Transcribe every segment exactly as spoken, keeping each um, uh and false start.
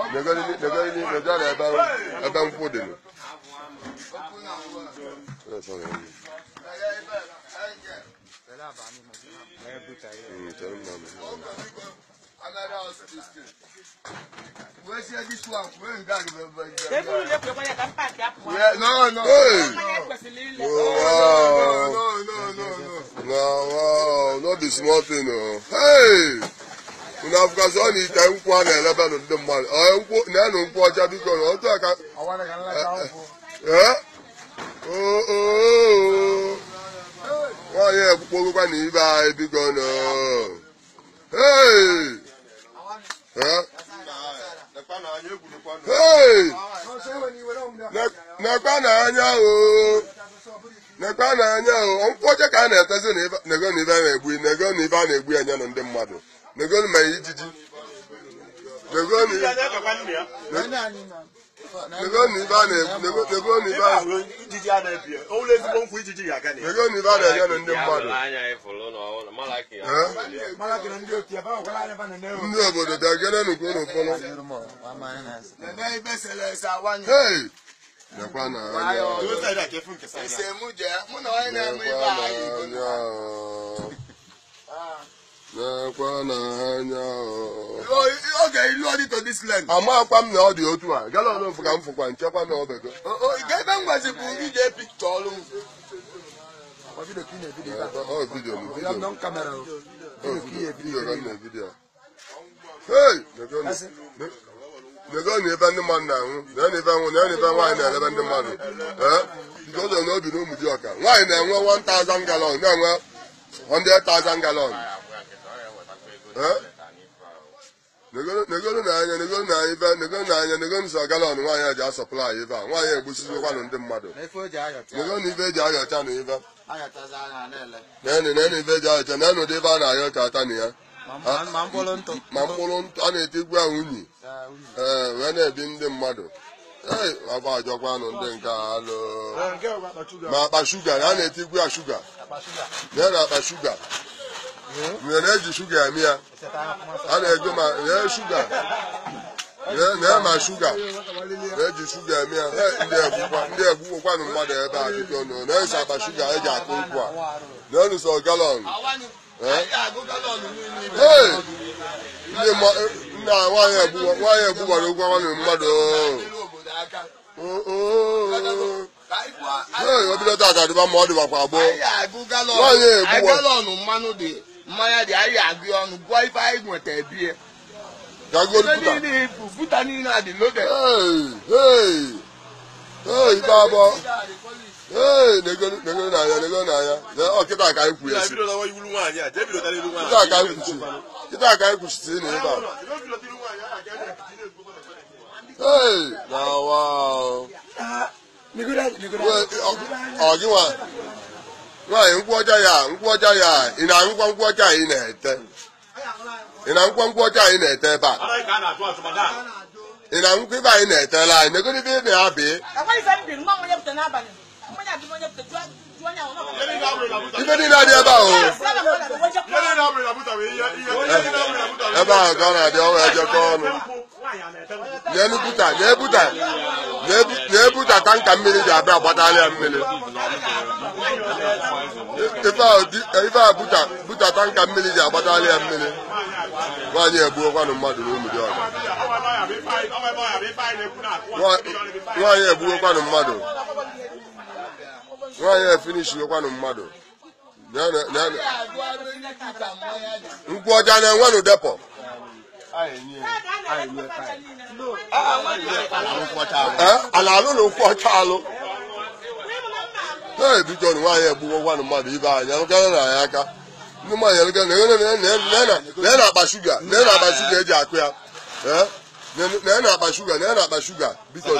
negoni negoni negoni ebe ebe nkwụ dị nụ. Where's this one? Where is that? No, no. Hey. No, no, no, no, no. No, wow, not the small thing, no. Hey. Una fukasi oni ite nkwa na elebe no ndị mmadụ. O nkwo na no nkwo aja biko no otu aka. Awana kan la ka nkwo. Eh? Oh oh. Wa ye ekpo kwa ni iba e biko no. Hey. Eh? Hey! Nekwa na anya o. Nekwa na anya o. Onkoje ka na etezi na nego ni ba na egbu, nego ni ba na egbu anya no ndị mmadụ. Nego ni ma ijiji. Nego ni Nego ni ba na nego nego ni ba ijiji ana ebie. O le ezigbo nkwu ijiji ya ga ni. Nego ni ba na anya no ndị mmadụ. Anya ifolo no na malaki ya. Malaki na ndị otu ya ba kwa anya ba na newo. Ndị obodo da gene nu ko no folo. Na ibe sele sa wanye. Hey! Nekwa na anya. O sai da ke fun ke sai. Ise mu je, mu na wanye na mu iba ayi. Nekwa na anya. Okay, you know it to this land. Ama kwa m na ọ dị otu a. Gala ọnụ mfụ ka m fụkwa nchekwa na obego. Oh, ga ebe ngwazi bụ ije picture ọlụ. Oh, video ni video. Ya non camera. Oh, video video ka na video. Hey, nego ni. Nego ni ebe ndị mmadụ na-anwụ. Na ni ebe anwụ, na ni ebe nwaanyị na-elebe ndị mmadụ. Eh? Because of no bi no mudi ọka. Nwaanyị na-enwe one thousand gallon, na-enwe one hundred thousand gallon. Eh? Nego nego na anya, nego na anya, nego na anya, nego nso gallon nwaanyị ji supply ebe a. Nwaanyị egbusizikwa ndị mmadụ. Nego ni ebe ji ayọcha na ebe. Nene nene ibe ja cha nanu de ba na yo cha ta ni ya. Ma mkpụrụ ntụ. Ma mkpụrụ ntụ a na-etigbu unyi. Eh, we na-ebi ndị mmadụ. Eh, aba ajọkwa nụ ndị nke alụ. Ma akpa sugar, a na-etigbu ya sugar. Na na akpa sugar. Mwe na-eji sugar emi ya. A na-ego ma na sugar. Na na ma sugar. Na-eji sugar emi ya. Ndị egbukwa, ndị egbukwa nụ mmadụ ebe a biko nụ. Na-esi akpa sugar eji akụ nkwa. Na so gallon. Eh? Hey! Ndị ma na nwaanyị ebu nwaanyị ebu gbara ụgwọ nwanne mmadụ. Oh oh. Hey, obido ta ka dịba ma ọ dịba kwa gboo. Nwaanyị ebu gallon mmanụ dị. Mmanya dị anyị agụ ọnụ gwa ife anyị nweta ebie. Gago puta. Puta niile adị loaded. Hey, hey. Hey, baba. Hey, nego nego na ya, nego na ya. O kita ka iku yesi. David na iwulu nwaanyị a, David na iwulu nwaanyị. Kita ka iku chi. Kita ka iku chi ni ba. Hey, na wow. Nego da nego da. O gi wa. Wa nkwu ọcha ya, nkwu ọcha ya. Ina nkwa nkwu ọcha ị na-ete. Ina nkwa nkwu ọcha ị na-ete ba. Ara ka na atụ atụ madam. Ina nkwu ibe anyị na-ete la, nego ni be na abi. Akwa ife mbi mma mo nyepụta n'abalị. Ibe ni na dị ebe ahụ. Ebe ahụ ka ọ na-adị ọnwa ejekọ ọnụ. Na-ebuta, na-ebuta, na-ebuta tanka mmiri ji abịa agbatala ya mmiri. Ife ahụ buta tanka mmiri ji agbatala ya mmiri. Nwaanyị egbuokwanụ mmadụ n'ụmụ dị ọga. Nwaanyị egbuokwanụ mmadụ. Nwaanyị finish yokwanụ mmadụ. Nkwu ọcha na-enwe nụ depo. Ala alụ na nkwu ọcha alụ. Ee, biko nwaanyị egbuokwanụ mmadụ ibe anya nkara na ya aka. Ndị nwaanyị elụga na na-akpa shuga, na-akpa shuga eji akụ ya. Na-akpa shuga, na-akpa shuga. Biko.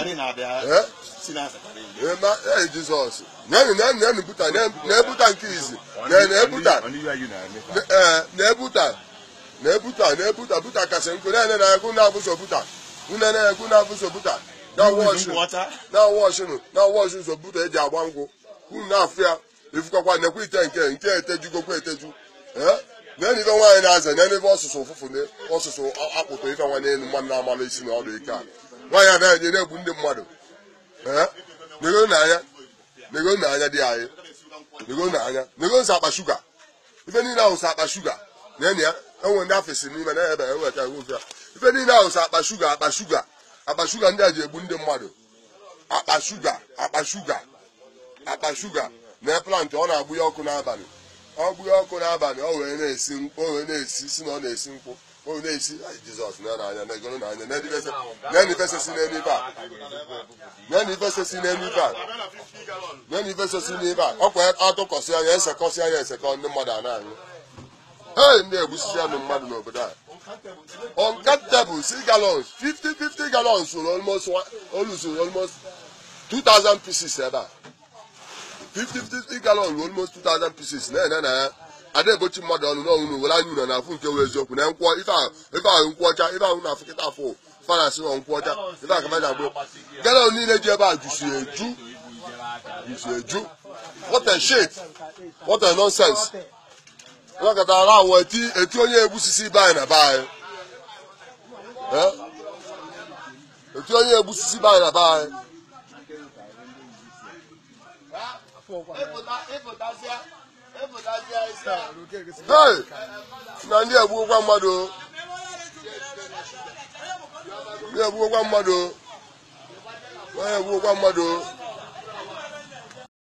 Ee, Jizọs. Nani nani nani buta na buta nke izi na na buta eh na buta na buta na buta buta kase nko na na ku na bu so buta una na ku na bu so buta na wash na wash no na wash so buta eji agba ngwo ku na afia ifukwa na ku ite nke nke eteju go ku eteju eh na ni nwaanyị na-aza na ebe ọsụsụ ụfụfụ na ọsụsụ akpụtụ ife nwa n'elu mmadụ na-amala isi na ọdụ ike a nwaanyị anaghị na-egbu ndị mmadụ ee nego n'anya nego n'anya dị anyị nego n'anya nego nsa akpa shuga ife niile ahụ sa akpa shuga na enyi ya enwe ndị afesi n'ime na ebe eweta ife ya ife niile ahụ sa akpa shuga akpa shuga akpa shuga ndị a ji egbu ndị mmadụ akpa shuga akpa shuga akpa shuga na plant ọ na-agbụ ya ọkụ n'abalị ọ gbụ ya ọkụ n'abalị ọ wee na-esi mkpụ o wee na-esi si na ọ na-esi mkpụ o wee na-esi Jizọs na n'anya na egoro n'anya na ifesesi n'elu ife a na ifesesi n'elu ife a na ifesesi n'ebe a ọkwa atụkọsị anya esekọsị anya esekọ ndị mmadụ a na-anyụ ee ndị egbusisi anụ mmadụ n'obodo a uncountable six gallons fifty fifty gallons were almost almost almost two thousand pieces ebe a fifty fifty gallons were almost two thousand pieces na ene na ya ada ebochi mmadụ ọnụ n'ọnwụ were anya ụlọ na afụ nke wee eziokwu na nkwọ ife ahụ ife ahụ nkwọcha ife ahụ na-afụ kịta afụ fanasị nọ nkwọcha ife ahụ kama na-agbụ gallon niile ji ebe a jusi eju jusi eju what a shit what a nonsense nwakọtara ahụ eti eti onye egbusisi be anyị na be anyị eti onye egbusisi be anyị na be anyị hey na ndị egbugokwa mmadụ ndị egbugokwa mmadụ ndị egbugokwa mmadụ